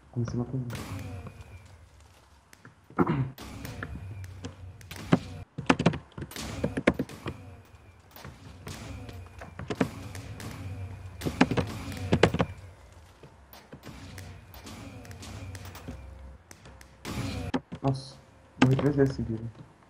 Comecei uma coisa. Nossa, morri 3 vezes seguidas.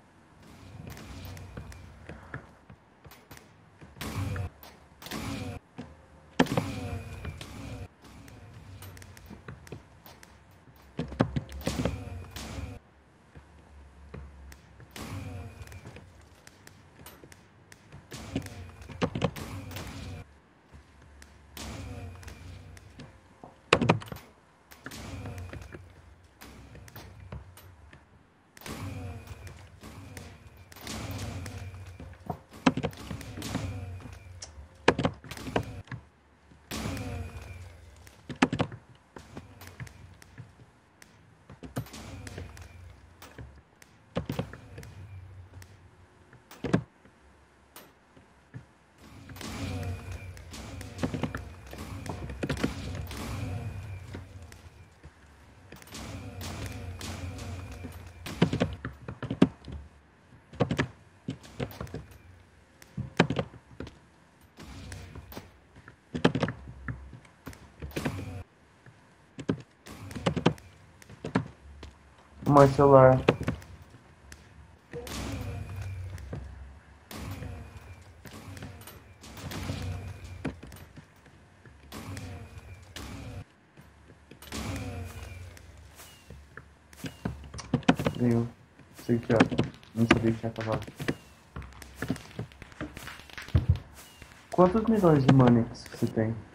Mais celular. Ganhou. Sei que não sabia que tinha acabado. Quantos milhões de manics você tem?